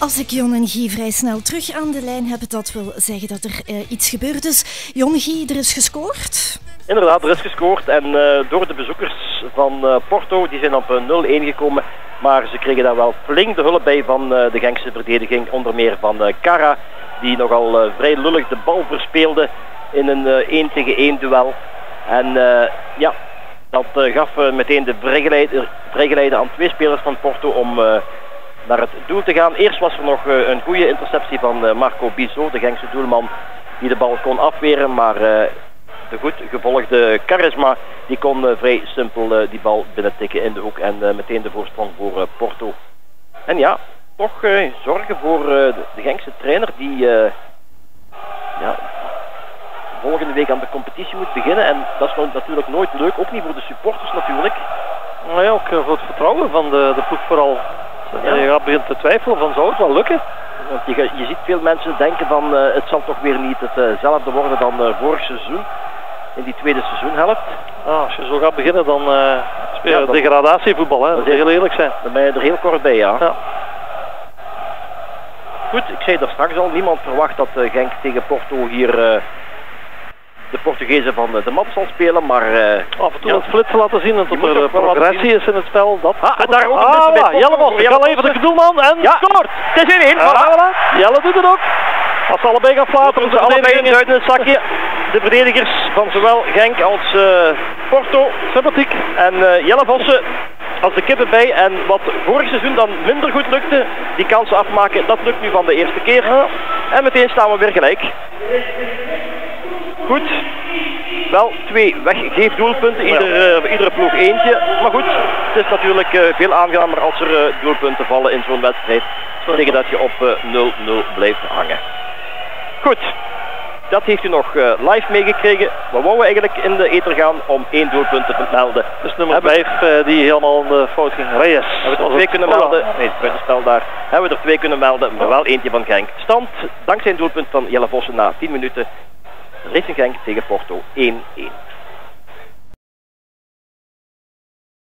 Als ik Jon en Guy vrij snel terug aan de lijn heb, dat wil zeggen dat er iets gebeurt. Dus Jon, Guy, er is gescoord. Inderdaad, er is gescoord en door de bezoekers van Porto, die zijn op 0-1 gekomen. Maar ze kregen daar wel flink de hulp bij van de Genkse verdediging. Onder meer van Kara, die nogal vrij lullig de bal verspeelde in een 1-tegen-1 duel. En ja, dat gaf meteen de vrijgeleide aan twee spelers van Porto om naar het doel te gaan. Eerst was er nog een goede interceptie van Marco Bizot, de Genkse doelman, die de bal kon afweren. Maar de goed gevolgde Charisma, die kon vrij simpel die bal binnentikken in de hoek. En meteen de voorsprong voor Porto. En ja, toch zorgen voor de Genkse trainer die ja, volgende week aan de competitie moet beginnen. En dat is natuurlijk nooit leuk, ook niet voor de supporters natuurlijk. Nou ja, ook voor het vertrouwen van de ploeg vooral. Ja. Je begint te twijfelen van zou het wel lukken. Want je ziet veel mensen denken van het zal toch weer niet hetzelfde worden dan vorig seizoen. In die tweede seizoenhelft. Als je zo gaat beginnen dan speel je degradatievoetbal, hè. Dat moet heel eerlijk zijn. Dan ben je er heel kort bij, ja. Goed, ik zei er straks al, niemand verwacht dat Genk tegen Porto hier de Portugezen van de mat zal spelen, maar af en toe wat flitsen laten zien en dat er progressie is in het spel. Dat en daar ook een beetje bij Jelle kan even de doelman en scoort! Het is 1-1. Voilà. Jelle doet het ook. Als ze allebei gaan flateren, ze allebei een duit in het zakje. De verdedigers van zowel Genk als Porto, sympathiek. En Jelle Vossen als de kippen bij. En wat vorig seizoen dan minder goed lukte, die kansen afmaken, dat lukt nu van de eerste keer. En meteen staan we weer gelijk. Goed, wel 2 weggeefdoelpunten, iedere ploeg eentje. Maar goed, het is natuurlijk veel aangenamer als er doelpunten vallen in zo'n wedstrijd. Tegen dat je op 0-0 blijft hangen. Goed, dat heeft u nog live meegekregen. We wouden eigenlijk in de ether gaan om 1 doelpunt te melden. Dus nummer 5 die helemaal in de fout ging. Reyes. Hebben we er 2 kunnen melden? Nee, het buitenspel daar. Hebben we er 2 kunnen melden, maar wel eentje van Genk. Stand, dankzij een doelpunt van Jelle Vossen na 10 minuten. Racing Genk tegen Porto 1-1.